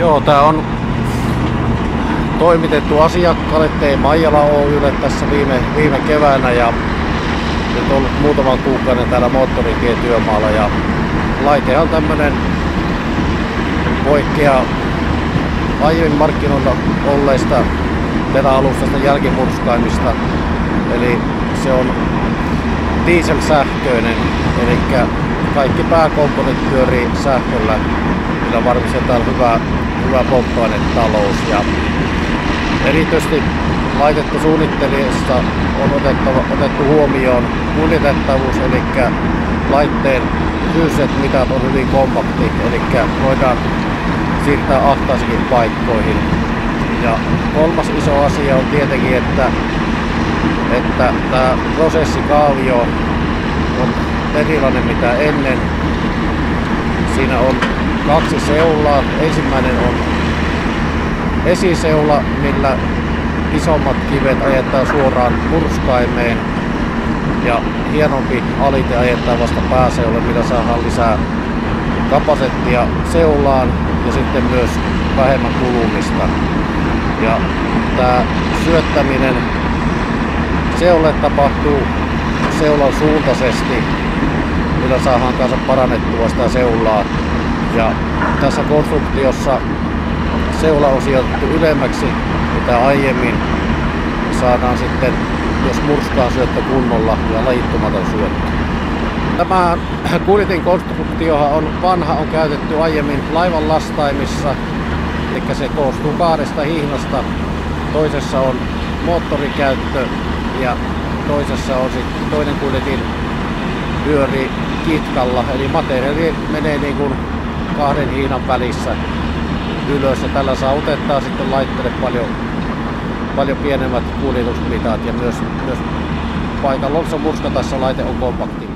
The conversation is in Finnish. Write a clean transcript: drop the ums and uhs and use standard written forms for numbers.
Joo, tää on toimitettu asiakkaalle T-Maijala Oy:lle tässä viime keväänä ja nyt on ollut muutaman kuukauden täällä moottoritietyömaalla ja laite on tämmönen poikkea aiemmin markkinoilla olleista teräalustasta jälkimurskaimista, eli se on dieselsähköinen, eli kaikki pääkomponentit pyörii sähköllä, millä varmistetaan hyvä polttoainetalous. Ja erityisesti laitetta suunnittelijassa on otettu huomioon kuljetettavuus, eli laitteen fyysiset mitat on hyvin kompakti, eli voidaan siirtää ahtaisikin paikkoihin. Ja kolmas iso asia on tietenkin, että tämä prosessikaavio on erilainen mitä ennen. Siinä on 2 seulaa. Ensimmäinen on esiseula, millä isommat kivet ajetaan suoraan murskaimeen ja hienompi alite ajetaan vasta pääseulle, millä saadaan lisää kapasiteettia seulaan ja sitten myös vähemmän kulumista. Ja tämä syöttäminen seulle tapahtuu seulan suuntaisesti, millä saadaan kanssa parannettua sitä seulaa. Ja tässä konstruktiossa seula on sijoitettu ylemmäksi mitä aiemmin. Saadaan sitten myös murskaan syöttö kunnolla ja lajittumaton syöttö. Tämä kuljetin konstruktiohan on vanha, on käytetty aiemmin laivan lastaimissa. Eli se koostuu 2 hihnasta. Toisessa on moottorikäyttö ja toisessa on sitten toinen kuljetin pyörii kitkalla. Eli materiaali menee niin kuin 2 hiinan välissä ylös ja tällä saavutetaan sitten laitteelle paljon pienemmät kuljetusmitat ja myös paikalla murskatassa laite on kompakti.